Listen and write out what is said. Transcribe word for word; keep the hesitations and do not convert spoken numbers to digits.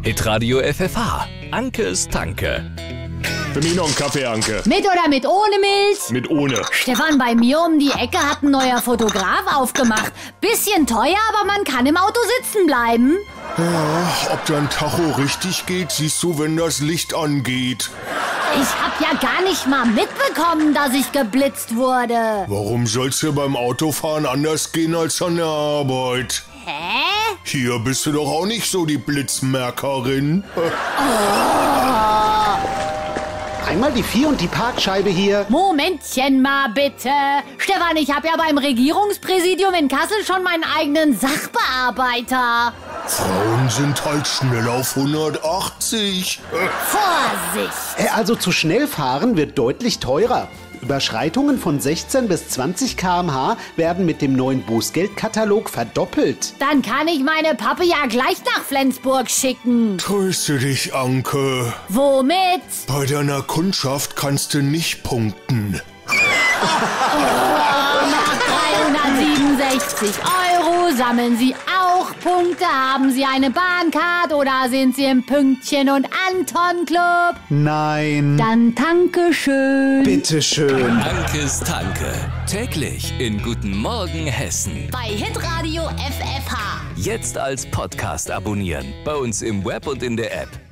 Hitradio F F H. Ankes Tanke. Für mich noch einen Kaffee, Anke. Mit oder mit ohne Milch? Mit ohne. Stefan, bei mir um die Ecke hat ein neuer Fotograf aufgemacht. Bisschen teuer, aber man kann im Auto sitzen bleiben. Ja, ob dein Tacho richtig geht, siehst du, wenn das Licht angeht. Ich hab ja gar nicht mal mitbekommen, dass ich geblitzt wurde. Warum soll's dir beim Autofahren anders gehen als an der Arbeit? Hä? Hier bist du doch auch nicht so die Blitzmerkerin. Einmal die vier und die Parkscheibe hier. Momentchen mal bitte. Stefan, ich habe ja beim Regierungspräsidium in Kassel schon meinen eigenen Sachbearbeiter. Frauen sind halt schnell auf hundertachtzig. Vorsicht! Äh, Also zu schnell fahren wird deutlich teurer. Überschreitungen von sechzehn bis zwanzig Kilometer pro Stunde werden mit dem neuen Bußgeldkatalog verdoppelt. Dann kann ich meine Pappe ja gleich nach Flensburg schicken. Tröste dich, Anke. Womit? Bei deiner Kundschaft kannst du nicht punkten. dreihundertsiebenundsechzig Euro, sammeln Sie auch Punkte? Haben Sie eine Bahncard oder sind Sie im Pünktchen- und Anton-Club? Nein. Dann danke schön. Bitteschön. Ankes Tanke. Täglich in Guten Morgen Hessen. Bei Hitradio F F H. Jetzt als Podcast abonnieren. Bei uns im Web und in der App.